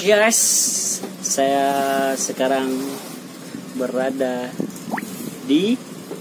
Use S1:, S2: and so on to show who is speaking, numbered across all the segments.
S1: Oke guys, saya sekarang berada di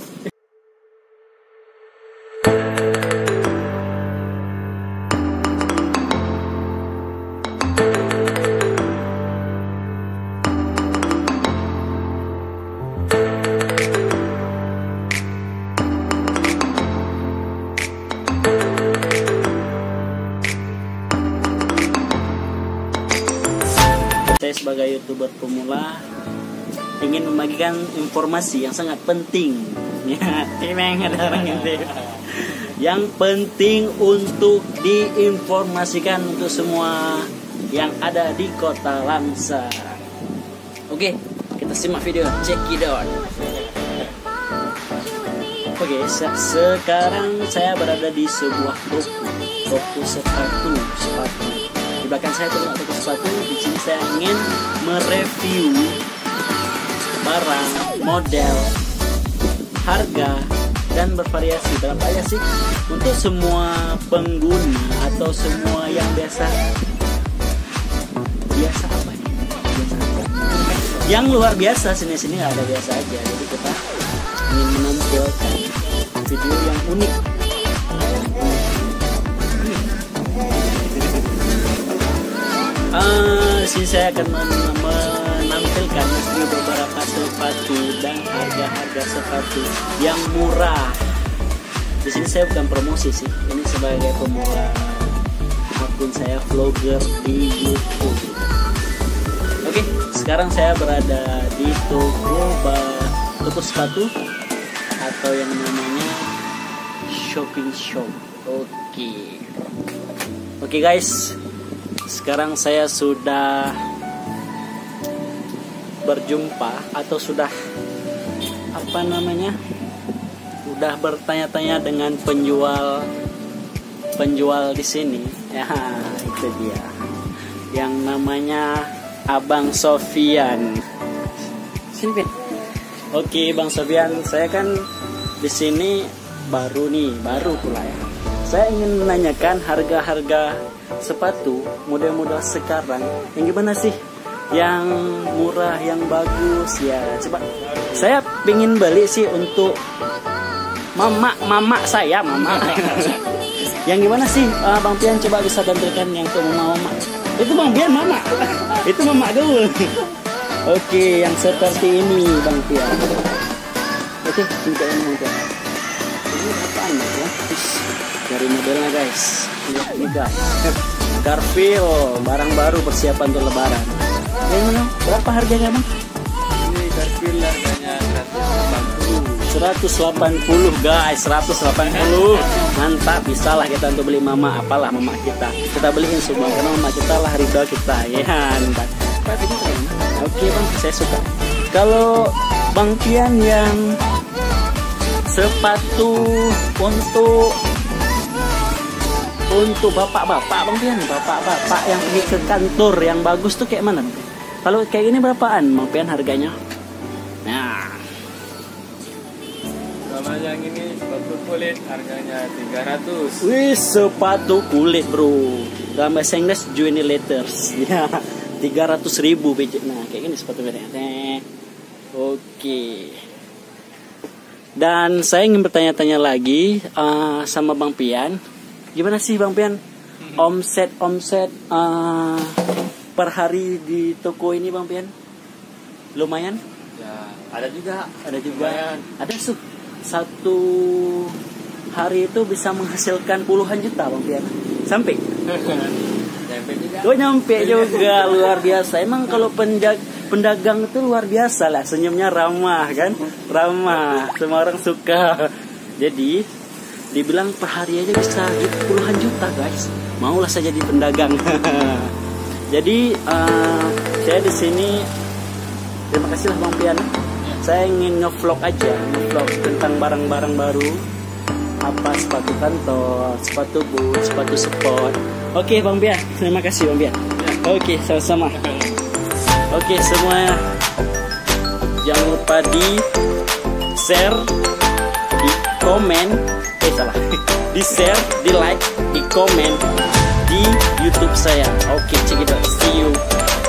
S1: saya sebagai YouTuber pemula ingin membagikan informasi yang sangat penting. Ya, memang ada orang yang penting untuk diinformasikan untuk semua yang ada di Kota Langsa. Oke, kita simak video, check it out. Oke, sekarang saya berada di sebuah toko sepatu. Di belakang saya terlihat toko sepatu. Di sini saya ingin mereview barang, model, harga, dan bervariasi. Bervariasi untuk semua pengguna atau semua yang biasa apa nih? Yang luar biasa, sini nggak ada biasa aja. Jadi kita ingin menampilkan video yang unik. Sini saya akan menampilkan beberapa sepatu dan harga-harga sepatu yang murah. Di sini saya bukan promosi sih, ini sebagai pemula akun saya vlogger di YouTube. Oke, sekarang saya berada di toko sepatu atau yang namanya shopping shop. Oke guys. Sekarang saya sudah berjumpa atau sudah sudah bertanya-tanya dengan penjual di sini. Ya, itu dia. Yang namanya Abang Sofian. Sini, Ben. Oke, Bang Sofian, saya kan di sini baru pula ya. Saya ingin menanyakan harga-harga sepatu model-model sekarang yang gimana sih, yang murah, yang bagus ya. Coba saya pingin beli sih untuk mama saya yang gimana sih, Bang Pian coba bisa tampilkan yang untuk mama. Itu Bang Pian mama itu mama gaul. Oke, yang seperti ini Bang Pian. Oke, juga ini Bang Pian. Ini apaan ya? Dari modelnya guys. Ini guys, Garfield, barang baru persiapan untuk lebaran. Yang mana? Berapa harganya Bang?
S2: Ini Garfield harganya
S1: 180 guys, 180. Mantap, bisa lah kita untuk beli mama, apalah mama kita beliin semua karena mama kita lah ridho kita ya. Mantap. Oke Bang, saya suka. Kalau Bang Pian yang sepatu untuk bapak-bapak Bang Pian, bapak-bapak yang pergi ke kantor yang bagus tuh kayak mana? Kalau kayak gini berapaan Bang Pian harganya? Nah,
S2: kalau yang ini sepatu kulit harganya 300.
S1: Wih, sepatu kulit bro. Dalam bahasa Inggris Johnny Letters. Ya, 300.000 biji. Nah, kayak gini sepatu bedanya. Oke. Dan saya ingin bertanya-tanya lagi sama Bang Pian. Gimana sih Bang Pian omset per hari di toko ini Bang Pian? Lumayan?
S2: Ya, ada juga.
S1: Lumayan. Ada satu hari itu bisa menghasilkan puluhan juta Bang Pian. Sampai?
S2: Sampai juga.
S1: Oh, nyampe juga, luar biasa. Emang kalau pendagang itu luar biasa lah, senyumnya ramah kan? Ramah, semua orang suka. Jadi dibilang per hari aja bisa puluhan juta guys. Maulah saya jadi pendagang. Jadi saya di sini terima kasih lah Bang Pian. Saya ingin ngevlog tentang barang-barang baru. Apa sepatu kantor, sepatu boot, sepatu sport. Oke Bang Pian, terima kasih Bang Pian. Oke, sama-sama. Oke semuanya, jangan lupa di share, di komen, di share, di like, di komen di YouTube saya. Oke, check it out. See you.